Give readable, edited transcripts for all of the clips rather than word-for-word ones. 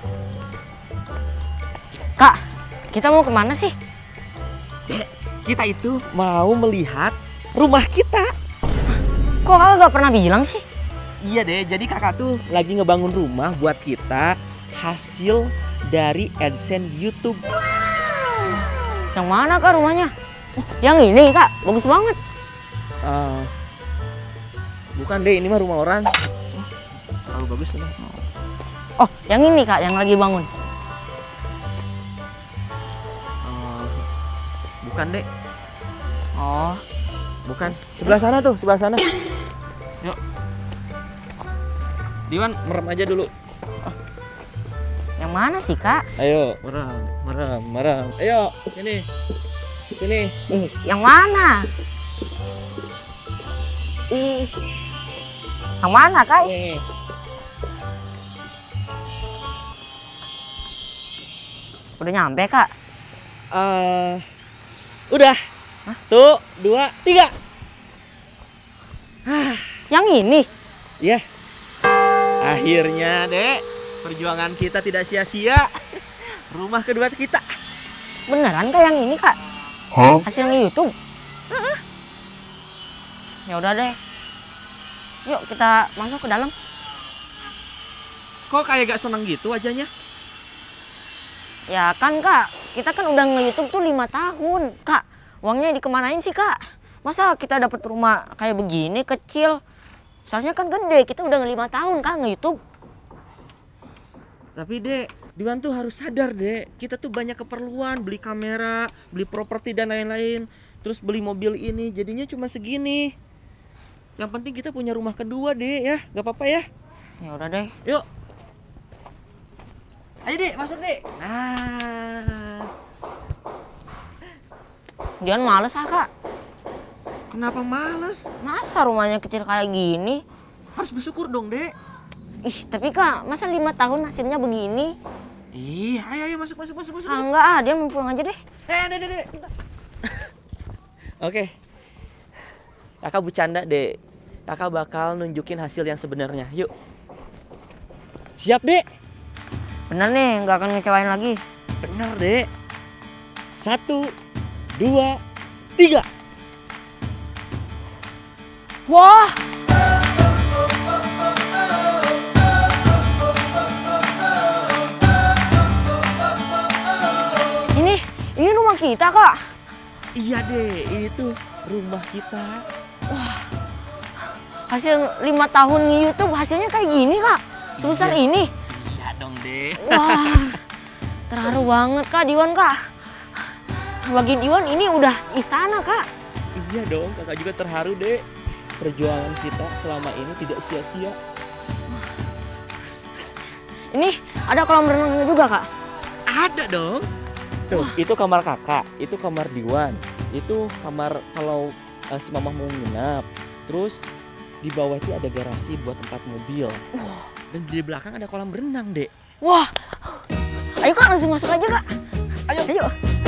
Kak, kita mau kemana sih? Dek, kita itu mau melihat rumah kita. Kok kakak gak pernah bilang sih? Iya deh, jadi kakak tuh lagi ngebangun rumah buat kita hasil dari AdSense YouTube. Yang mana kak rumahnya? Yang ini kak, bagus banget. Bukan deh, ini mah rumah orang. Terlalu bagus tuh. Oh, yang ini kak, yang lagi bangun. Bukan deh. Oh, Bukan. Sebelah sana tuh, sebelah sana. Yuk. Diwan, merem aja dulu. yang mana sih kak? Ayo, merem, merem, merem. Ayo, sini. Sini. Yang mana? Yang mana kak? Nih. Udah nyampe kak? Udah. Hah? Tuh, 2, 3. Yang ini? Ya. Akhirnya, Dek, perjuangan kita tidak sia-sia. Rumah kedua kita. Beneran kak yang ini kak? Hah? Hasilnya YouTube? Ya udah deh. Yuk kita masuk ke dalam. Kok kayak gak seneng gitu wajahnya? Ya kan kak, kita kan udah nge-YouTube tuh 5 tahun. Kak, uangnya dikemanain sih kak? Masa kita dapat rumah kayak begini kecil? Seharusnya kan gede, kita udah 5 tahun kak nge-YouTube. Tapi Dek, Diwan tuh harus sadar Dek, kita tuh banyak keperluan, beli kamera, beli properti dan lain-lain. Terus beli mobil ini, jadinya cuma segini. Yang penting kita punya rumah kedua Dek ya, gak apa-apa ya. Ya udah deh. Yuk. Ayo Dek, masuk Dek. Nah. Jangan males ah kak. Kenapa males? Masa rumahnya kecil kayak gini? Harus bersyukur dong Dek. Ih, tapi kak, masa 5 tahun hasilnya begini? Ih, ayo masuk. Ah, enggak ah, dia mau pulang aja deh. Dek. Oke. Kakak bercanda, Dek. Kakak bakal nunjukin hasil yang sebenarnya. Yuk. Siap, Dek? Bener nih, nggak akan ngecewain lagi. Bener, Dek. 1, 2, 3. Wah! Ini rumah kita, Kak. Iya, Dek. Ini tuh rumah kita. Wah. Hasil 5 tahun nge-YouTube hasilnya kayak gini, Kak. Sebesar ini. Iya dong, Dek. Wah. Terharu banget, Kak, Diwan, Kak. Bagi Diwan ini udah istana, Kak. Iya dong, kakak juga terharu, Dek. Perjuangan kita selama ini tidak sia-sia. Ini ada kolam renangnya juga, Kak. Ada dong. Tuh, itu kamar kakak, itu kamar Diwan, itu kamar kalau si mamah mau nginap. Terus di bawah itu ada garasi buat tempat mobil. Dan di belakang ada kolam renang, Dek. Wah, ayo Kak langsung masuk aja Kak. Ayo.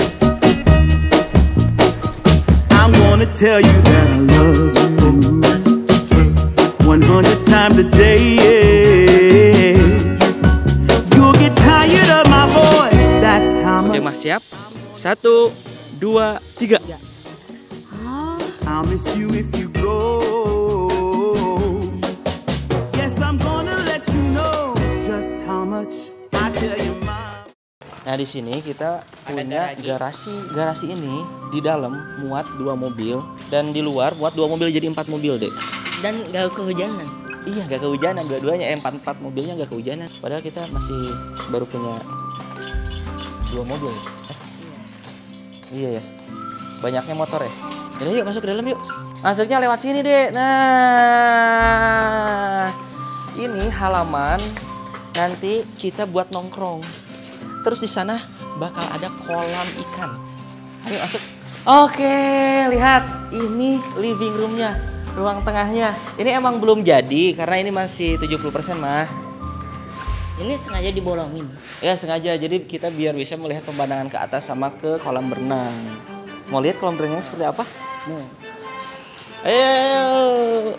I'm gonna tell you that I love you 100 times a day. You'll get tired of my voice. That's how much. Oke, Mas, siap? 1, 2, 3. I'll miss you if you go. Yes, I'm gonna let you know just how much I tell you, Mom. Nah, di sini kita punya garasi. Garasi ini di dalam muat 2 mobil dan di luar muat 2 mobil jadi 4 mobil, Dek. Dan gak kehujanan. Iya, gak kehujanan dua-duanya. 4 mobilnya gak kehujanan. Padahal kita masih baru punya 2 mobil. Iya ya. Banyaknya motor ya. Jadi yuk masuk ke dalam yuk. Masuknya lewat sini, Dek. Nah, ini halaman nanti kita buat nongkrong. Terus di sana bakal ada kolam ikan. Ayo masuk. Oke, lihat. Ini living roomnya, ruang tengahnya. Ini emang belum jadi karena ini masih 70% mah. Ini sengaja dibolongin. Ya sengaja, jadi kita biar bisa melihat pemandangan ke atas sama ke kolam berenang. Mau lihat kolam berenangnya seperti apa? Mau. Ayo.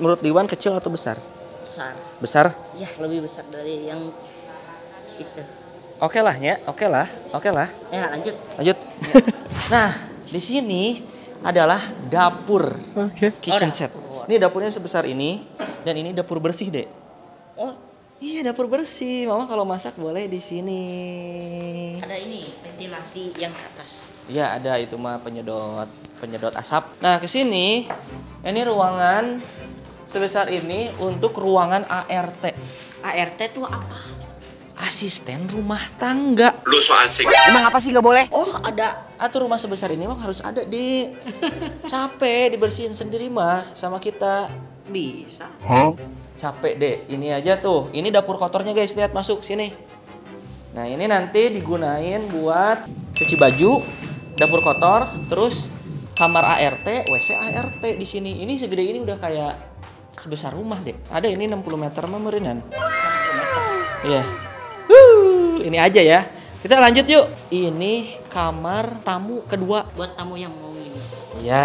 menurut Diwan kecil atau besar? Besar. Besar? Ya, lebih besar dari yang itu. Oke lah ya, oke lah. Ya, lanjut. Lanjut. Nah, di sini adalah dapur. Kitchen set. Ini dapurnya sebesar ini dan ini dapur bersih, Dek. Oh, Iya, dapur bersih. Mama kalau masak boleh di sini. ada ini ventilasi yang ke atas. Iya, ada itu mah penyedot asap. Nah, ke sini ini ruangan sebesar ini untuk ruangan ART. ART tuh apa? Asisten rumah tangga. Lu so asik. Emang apa sih nggak boleh? Oh, ada. Atau rumah sebesar ini mah harus ada, di capek dibersihin sendiri mah sama kita. Bisa. Capek deh, ini aja tuh. Ini dapur kotornya guys, lihat masuk sini. Nah ini nanti digunain buat cuci baju, dapur kotor, terus kamar ART, WC ART di sini. Ini segede ini udah kayak sebesar rumah deh. Ada ini 60 meter mah meureunnan. Iya. Ini aja ya. Kita lanjut yuk. Ini kamar tamu kedua. Buat tamu yang mau minum. Ya.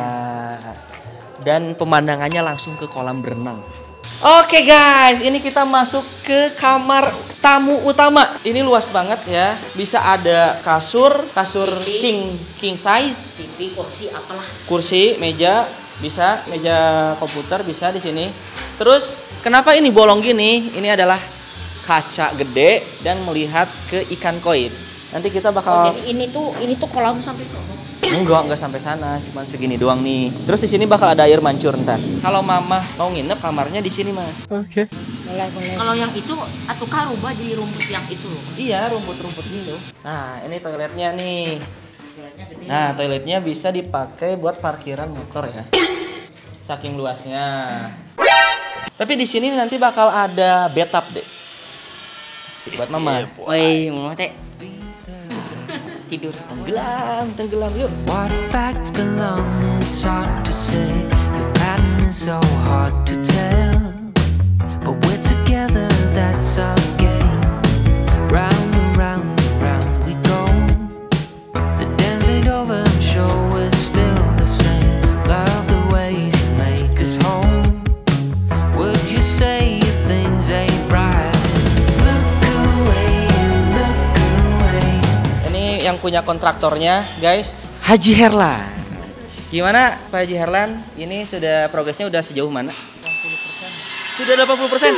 Dan pemandangannya langsung ke kolam berenang. Oke guys, ini kita masuk ke kamar tamu utama. Ini luas banget ya. Bisa ada kasur king size, TV, kursi, apalah. kursi, meja, bisa meja komputer bisa di sini. Terus kenapa ini bolong gini? Ini adalah kaca gede dan melihat ke ikan koi. Nanti kita Oh, bakal jadi ini tuh kolam sampai tuh. enggak sampai sana, cuma segini doang nih. Terus di sini bakal ada air mancur ntar. Kalau mama mau nginep kamarnya di sini mah. Boleh. Kalau yang itu atukah rubah jadi rumput yang itu loh. Iya, rumput-rumput gitu. Nah, ini toiletnya nih. Toiletnya gede. Nah, toiletnya bisa dipakai buat parkiran motor ya. Saking luasnya. Tapi di sini nanti bakal ada bathtub deh. Buat mama. Woi, mama teh. Tidur. Tenggelam yuk. What facts belong, it's hard to say. Your pattern is so hard to tell. But we're together, that's our game. Round and round and round we go. The dance ain't over, I'm sure we're still the same. Love the ways you make us whole. Would you say if things ain't right? Look away, look away. Ini yang punya kontraktornya, guys, Haji Herlan. Gimana Pak Haji Herlan? Ini sudah progresnya udah sejauh mana? 80%. Sudah 80%.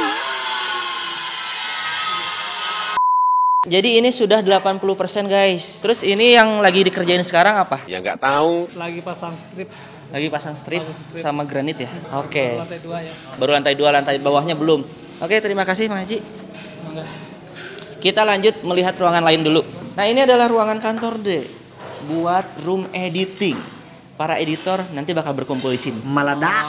Jadi ini sudah 80% guys. Terus ini yang lagi dikerjain sekarang apa? Ya nggak tahu. Lagi pasang strip. Lagi pasang strip sama granit ya? Oke. Lantai 2 ya. Baru lantai 2, lantai bawahnya belum. Oke, terima kasih Pak Haji. Kita lanjut melihat ruangan lain dulu. Nah, ini adalah ruangan kantor deh. Buat room editing. Para editor nanti bakal berkumpul di sini. Maladak.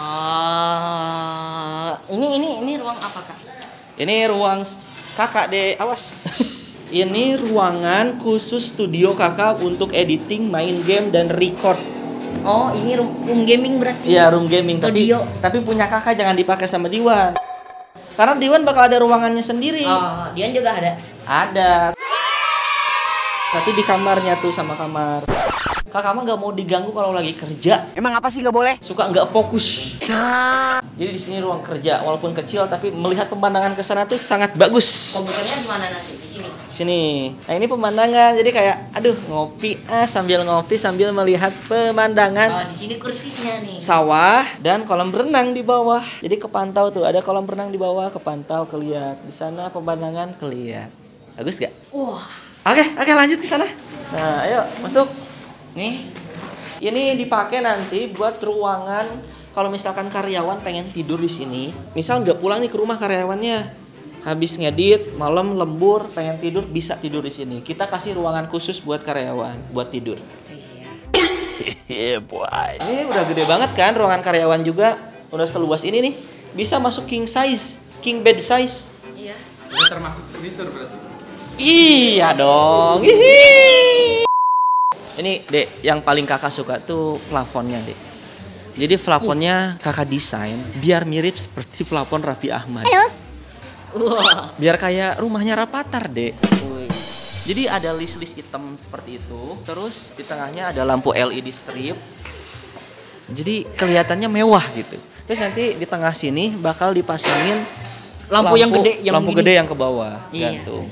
Ini ruang apa, Kak? Ini ruang kakak deh, awas. Ini ruangan khusus studio kakak untuk editing, main game dan record. Oh, ini room gaming berarti. Iya, room gaming. Studio. Tapi punya kakak jangan dipakai sama Diwan. Karena Diwan bakal ada ruangannya sendiri. Oh, Dian juga ada. Ada. Tapi di kamarnya tuh sama kamar. Kakak mah nggak mau diganggu kalau lagi kerja. Emang apa sih nggak boleh? Suka nggak fokus. Jadi di sini ruang kerja, walaupun kecil tapi melihat pemandangan ke sana tuh sangat bagus. Komputernya di mana nanti? Di sini. Sini. Nah ini pemandangan. Jadi kayak, aduh ngopi sambil ngopi sambil melihat pemandangan. Oh, di sini kursinya nih. Sawah dan kolam berenang di bawah. Jadi kepantau tuh, ada kolam berenang di bawah, kepantau, kelihat. Di sana pemandangan kelihat. Bagus gak? Wah. Oke, lanjut ke sana. Nah, ayo masuk. Nih, ini dipakai nanti buat ruangan kalau misalkan karyawan pengen tidur di sini. Misal nggak pulang nih ke rumah karyawannya, habis ngedit, malam lembur, pengen tidur bisa tidur di sini. Kita kasih ruangan khusus buat karyawan buat tidur. Yeah, boy. Ini udah gede banget kan ruangan karyawan juga, udah seluas ini nih. Bisa masuk king size, king bed size. Iya. Udah termasuk tidur berarti. Iya dong. Hihi. Ini Dek, yang paling kakak suka tuh plafonnya Dek. Jadi plafonnya kakak desain biar mirip seperti plafon Raffi Ahmad. Wah. Biar kayak rumahnya Rapatar Dek. Jadi ada list-list hitam seperti itu. Terus di tengahnya ada lampu LED strip. Jadi kelihatannya mewah gitu. Terus nanti di tengah sini bakal dipasangin Lampu yang gede, yang lampu gini. gede yang ke bawah, Iya. gantung.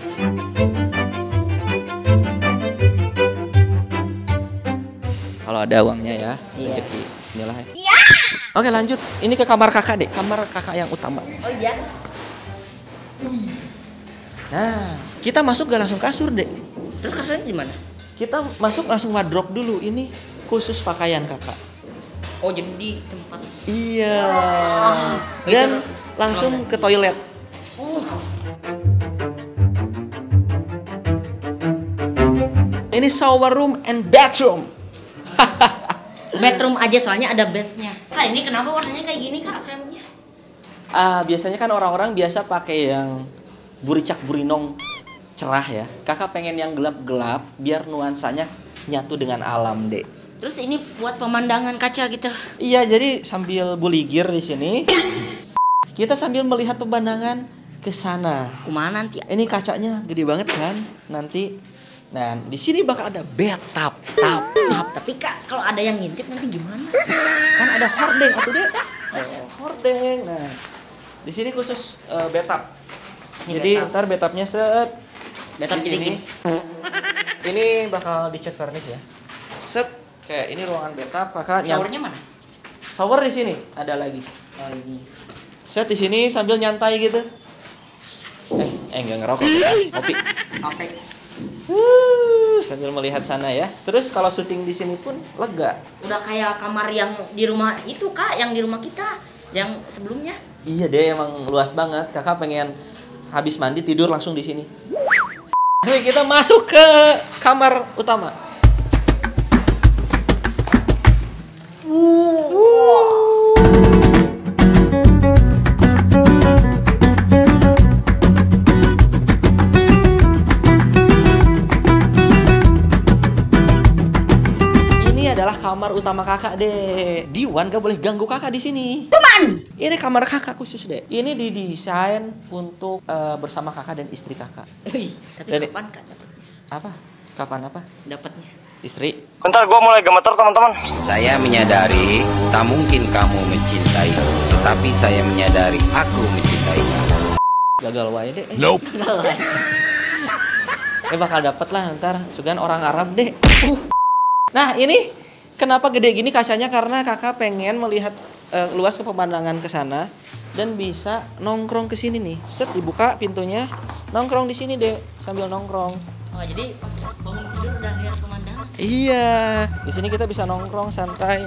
Kalau ada uangnya ya, Iya. rezeki. Bismillah. Ya. Oke lanjut, ini ke kamar kakak deh, kamar kakak yang utama. Oh iya. Nah, kita masuk gak langsung kasur deh. Terus kasurnya di mana? Kita masuk langsung wardrobe dulu, ini khusus pakaian kakak. Oh jadi di tempat. Iya. Dan langsung ke toilet. Ini shower room and bathroom. Bedroom aja soalnya ada bednya. Kak ini kenapa warnanya kayak gini kak kremnya? Biasanya kan orang-orang biasa pakai yang buricak burinong cerah ya. Kakak pengen yang gelap-gelap biar nuansanya nyatu dengan alam, Dek. Terus ini buat pemandangan kaca gitu. Iya, jadi sambil buligir di sini kita sambil melihat pemandangan ke sana. Kemana nanti? Ini kacanya gede banget kan? Nanti nah, di sini bakal ada bathtub, tap. Tapi kak kalau ada yang ngintip nanti gimana? Kan ada hordeng atau Dek? Hordeng. Nah, di sini khusus bathtub. Ini Jadi bathtub. ntar bathtubnya set Bathtub di sini. gini. Ini bakal dicat varnish ya. Set kayak ini ruangan bathtub, kakak Showernya mana? shower di sini ada lagi. Oh ini. Set di sini sambil nyantai gitu. Enggak ngerokok ya. Kopi. Oke. Sambil melihat sana ya. Terus kalau syuting di sini pun lega. Udah kayak kamar yang di rumah itu kak, yang di rumah kita, yang sebelumnya. Iya deh, emang luas banget. Kakak pengen habis mandi tidur langsung di sini. Oke, kita masuk ke kamar utama. Ini adalah kamar utama kakak deh. Diwan gak boleh ganggu kakak di sini. Teman. Ini kamar kakak khusus deh. Ini didesain untuk bersama kakak dan istri kakak. Wih, tapi Dari- kapan kak dapatnya? Apa? Kapan apa? Dapatnya? Istri? Bentar gue mulai gemeter teman-teman. Saya menyadari tak mungkin kamu mencintaiku, tetapi saya menyadari aku mencintai kamu. Gagal wae deh. Nope. Bakal dapet lah ntar. Sugan orang Arab deh. Nah ini kenapa gede gini kacanya, karena kakak pengen melihat luas ke pemandangan ke sana dan bisa nongkrong ke sini nih. Set dibuka pintunya, nongkrong di sini deh sambil nongkrong. Oh jadi pas bangun tidur udah lihat pemandangan. Iya, di sini kita bisa nongkrong santai.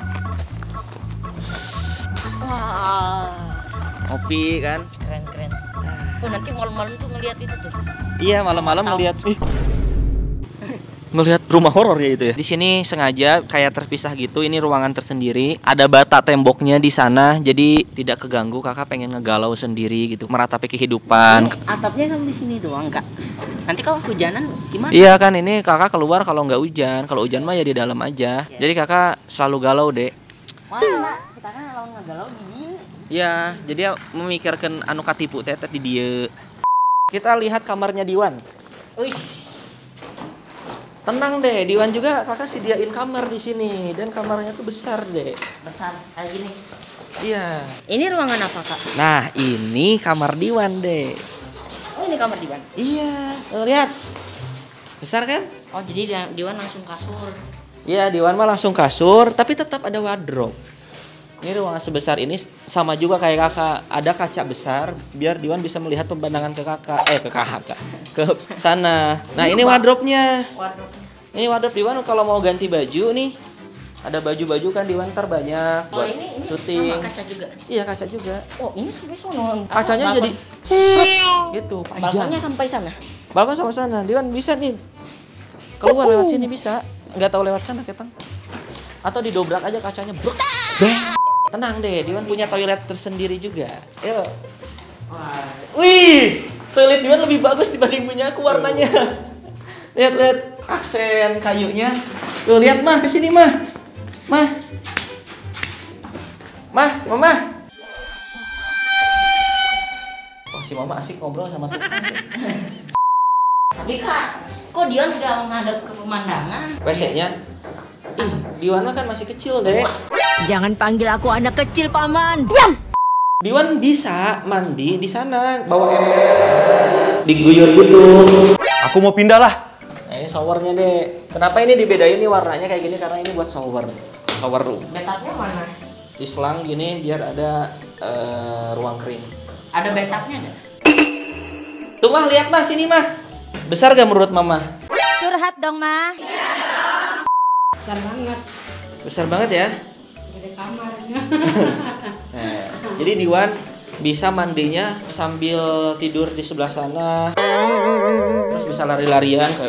Wah, Kopi kan? keren. Oh nanti malam-malam tuh ngeliat itu tuh. Iya, malam-malam Tahu. ngeliat ngelihat rumah horor ya itu ya. Di sini sengaja kayak terpisah gitu, ini ruangan tersendiri. Ada bata temboknya di sana, jadi tidak keganggu. Kakak pengen ngegalau sendiri gitu, meratapi kehidupan. Ini atapnya sampai sini doang kak. Nanti kalau hujanan gimana? Iya kan, ini kakak keluar kalau nggak hujan. Kalau hujan mah ya di dalam aja. Jadi kakak selalu galau deh. Wah kak, sekarang kalau nggak galau gini. Ya, jadi memikirkan anu katipu tetet di dia. Kita lihat kamarnya Diwan. Wih, Tenang deh, Diwan juga kakak sediain kamar di sini dan kamarnya tuh besar deh. besar kayak gini. Iya. Ini ruangan apa kak? Nah, ini kamar Diwan deh. Oh ini kamar Diwan. Iya, lihat. Besar kan? Oh jadi Diwan langsung kasur. Iya, Diwan mah langsung kasur, tapi tetap ada wardrobe. Ini ruangan sebesar ini sama juga kayak kakak, ada kaca besar biar Diwan bisa melihat pemandangan ke kakak, ke sana. Nah, ini wardrobe-nya. Wardrobe. Ini wardrobe Diwan kalau mau ganti baju nih. Ada baju-baju kan Diwan ntar banyak Oh buat ini syuting. sama kaca juga. Iya, kaca juga. Oh ini sampai sono. Kacanya Balkon. jadi set gitu, panjang. Balkonnya sampai sana. Balkon sama sana. Diwan bisa nih. Keluar lewat sini bisa. Nggak tahu lewat sana, Ketang. Atau didobrak aja kacanya, bruk. Bang. Tenang deh, Diwan punya toilet tersendiri juga. Yuk. Wih, toilet Diwan lebih bagus dibanding punya aku warnanya. Lihat aksen kayunya. Tuh lihat mah, kesini mah. Mama. Oh, si Mama asik ngobrol sama tukang. Tapi kak, kok Diwan udah menghadap ke pemandangan? WC-nya. Ih, Diwan mah kan masih kecil deh. Jangan panggil aku anak kecil, Paman. Diam! Diwan bisa mandi di sana, bawa ember ke sana, diguyur gitu. Aku mau pindah lah. Nah, ini showernya deh. Kenapa ini dibedain nih warnanya kayak gini? Karena ini buat shower room. Bathtubnya mana? Di selang gini biar ada ruang kering. Ada bathtubnya nggak? Tuh mah lihat mah sini mah. Besar gak menurut mama? Curhat dong, Ma. Besar banget. Besar banget ya. Ada kamarnya. Nah, jadi Diwan bisa mandinya sambil tidur di sebelah sana. Terus bisa lari-larian kayak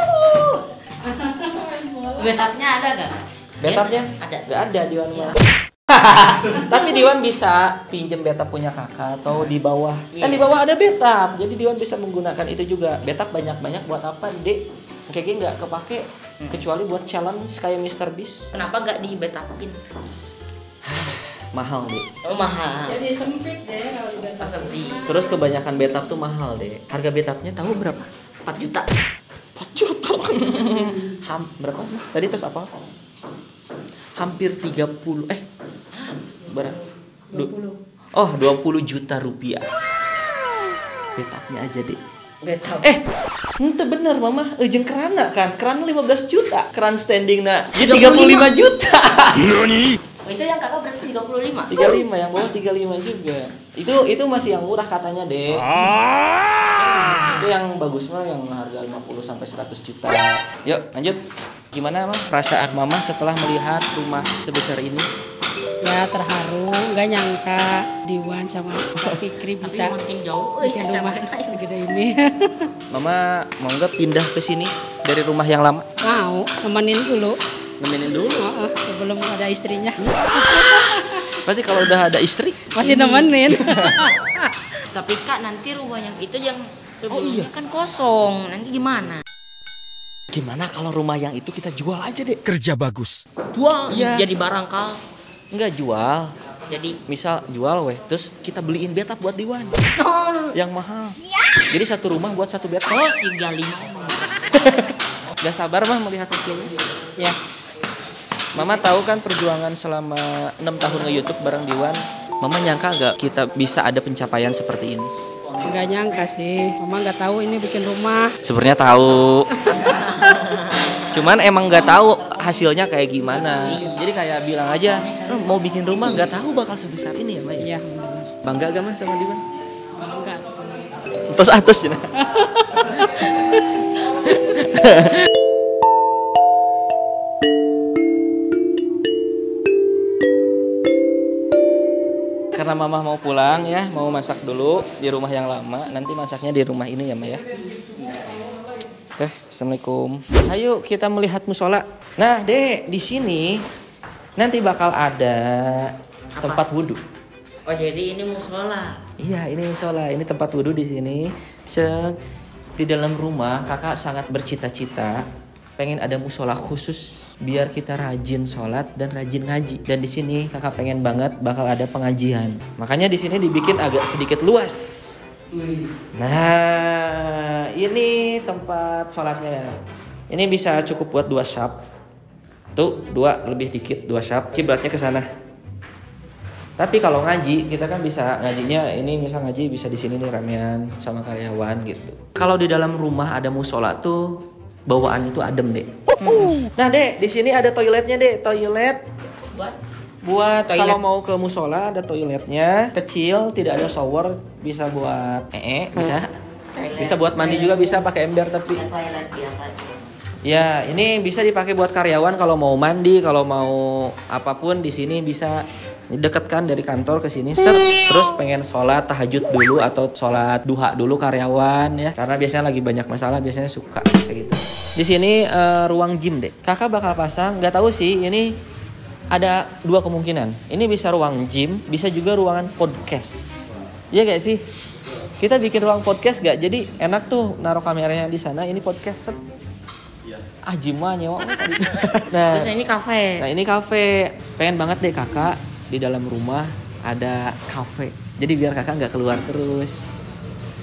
Bathtubnya ada nggak? Bathtubnya? Ada. Gak ada Diwan mah. Tapi Diwan bisa pinjem bathtub punya kakak atau di bawah. Kan di bawah ada bathtub. Jadi Diwan bisa menggunakan itu juga. Bathtub banyak-banyak buat apa, Dek? Kayaknya nggak kepake kecuali buat challenge kayak Mr. Beast. Kenapa nggak di bathtubin? Mahal, Dek. Oh mahal. Jadi sempit deh kalau udah Sempit. Terus kebanyakan bathtub tuh mahal, Dek. Harga bathtubnya tahu berapa? 4 juta. 4 juta. Berapa? Tadi tes apa? Hampir 30. Berapa? 20. Oh, 20 juta rupiah. Bathtubnya aja, Dek. Bathtub. Itu bener mama, jeung kerana kan, keran 15 juta, keran standing na 35 juta. Itu yang kakak berarti 35. 35 yang bawah 35 juga. Itu masih yang murah katanya, Dek. Itu yang bagus mah yang harga 50 sampai 100 juta. Yuk, lanjut. Gimana mah perasaan mama setelah melihat rumah sebesar ini? ya terharu, nggak nyangka Diwan sama Pak Fikri bisa makin jauh bikin rumah segede ini. Mama mau nggak pindah ke sini dari rumah yang lama? Mau, nemenin dulu. Nemenin dulu? Sebelum ada istrinya. Berarti kalau udah ada istri? Masih nemenin. Tapi Kak, nanti rumah yang itu yang sebelumnya kan kosong. Nanti gimana? Gimana kalau rumah yang itu kita jual aja deh? Kerja bagus. Jual? Iya. Jadi barang Kak. Enggak jual. Jadi misal jual weh, terus kita beliin bathtub buat Diwan. Yang mahal. Jadi satu rumah buat satu bathtub. Oh, 35. Gak sabar mah melihat hasilnya. Ya. Mama tahu kan perjuangan selama 6 tahun nge-YouTube bareng Diwan. Mama nyangka gak kita bisa ada pencapaian seperti ini? Nggak nyangka sih. Mama nggak tahu ini bikin rumah. Sebenarnya tahu. Cuman emang nggak tahu hasilnya kayak gimana. Jadi kayak bilang aja, mau bikin rumah nggak tahu bakal sebesar ini ya, Mbak. Iya. Bangga gak Mas sama Diwan? Bangga. Terus atas ya. Karena mama mau pulang ya, mau masak dulu di rumah yang lama, nanti masaknya di rumah ini ya, Mbak ya. Oke, assalamualaikum. Ayo kita melihat musola. Nah, Dek, di sini nanti bakal ada tempat wudhu. Oh, jadi ini musola. Iya, ini musola. Ini tempat wudhu di sini. Di dalam rumah, kakak sangat bercita-cita pengen ada musola khusus biar kita rajin sholat dan rajin ngaji. Dan di sini kakak pengen banget bakal ada pengajian. Makanya di sini dibikin agak sedikit luas. Nah, ini tempat sholatnya. Ini bisa cukup buat 2 syaf. Tuh, 2 lebih dikit 2 syaf. Kiblatnya ke sana. Tapi kalau ngaji, kita kan bisa ngajinya ini misal ngaji bisa di sini nih ramean sama karyawan gitu. Kalau di dalam rumah ada musola tuh bawaannya tuh adem, Dek. Nah, Dek, di sini ada toiletnya, Dek. Toilet buat kalau mau ke musola ada toiletnya, kecil, tidak ada shower, bisa buat bisa. Bisa buat mandi juga, bisa pakai ember tapi. Toilet biasa. Ya, ini bisa dipakai buat karyawan kalau mau mandi, kalau mau apapun di sini bisa didekatkan dari kantor ke sini. Terus pengen sholat tahajud dulu atau sholat duha dulu karyawan ya. Karena biasanya lagi banyak masalah, biasanya suka kayak gitu. Di sini ruang gym, Dek. Kakak bakal pasang, nggak tahu sih ini ada 2 kemungkinan. Ini bisa ruang gym, bisa juga ruangan podcast. Iya gak sih? Kita bikin ruang podcast gak? Jadi enak tuh naruh kameranya di sana. Ini podcast. Gym mah nyewa. Nah, terus ini kafe. Nah, ini kafe. Pengen banget deh kakak di dalam rumah ada kafe. Jadi biar kakak nggak keluar terus.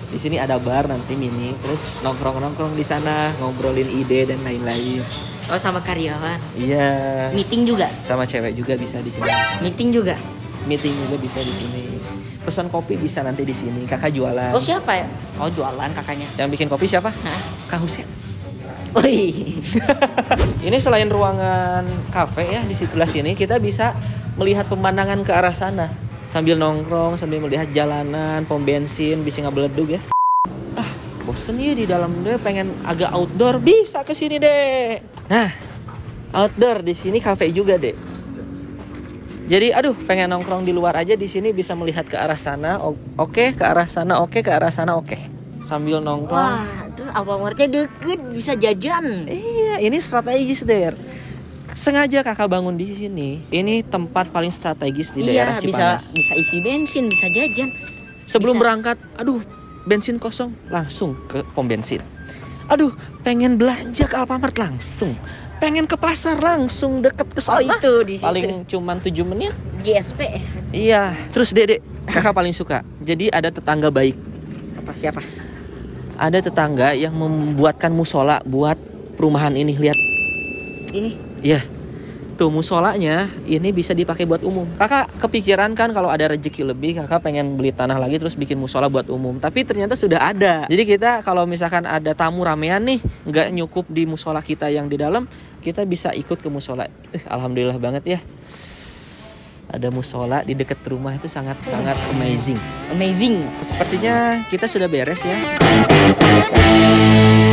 Di sini ada bar nanti mini, terus nongkrong di sana, ngobrolin ide dan lain-lain. Oh, sama karyawan. Iya. Meeting juga. Sama cewek juga bisa di sini. Meeting juga. Meeting juga bisa di sini. Pesan kopi bisa nanti di sini. Kakak jualan. Oh, siapa ya? Oh, jualan kakaknya. Yang bikin kopi siapa? Hah? Kak Husen. Wih. Ini selain ruangan kafe ya, di sebelah sini kita bisa melihat pemandangan ke arah sana. Sambil nongkrong, sambil melihat jalanan, pom bensin, bisa ngebeledug ya. Bosen ya di dalam deh, pengen agak outdoor, bisa ke sini deh. Nah, outdoor di sini kafe juga deh. Jadi pengen nongkrong di luar aja, di sini bisa melihat ke arah sana, oke, ke arah sana, oke, ke arah sana, oke. Sambil nongkrong. Wah, terus Alfamartnya deket, bisa jajan. Iya, ini strategis deh. Sengaja kakak bangun di sini. Ini tempat paling strategis di daerah Cipanas. Bisa isi bensin, bisa jajan. Sebelum bisa. Berangkat, bensin kosong, langsung ke pom bensin. Pengen belanja ke Alfamart langsung. Pengen ke pasar langsung, deket ke sana. Oh, itu di situ. Paling cuman 7 menit. GSP. Iya, terus Dede, kakak paling suka. Jadi ada tetangga baik. Siapa? Ada tetangga yang membuatkan musola buat perumahan ini, lihat. Ini. Iya. Tuh musolanya ini bisa dipakai buat umum. Kakak kepikiran kan kalau ada rezeki lebih, kakak pengen beli tanah lagi terus bikin musola buat umum. Tapi ternyata sudah ada. Jadi kita kalau misalkan ada tamu ramean nih, nggak nyukup di musola kita yang di dalam, kita bisa ikut ke musola. Alhamdulillah banget ya. Ada musola di dekat rumah itu sangat-sangat amazing. Amazing. Sepertinya kita sudah beres ya.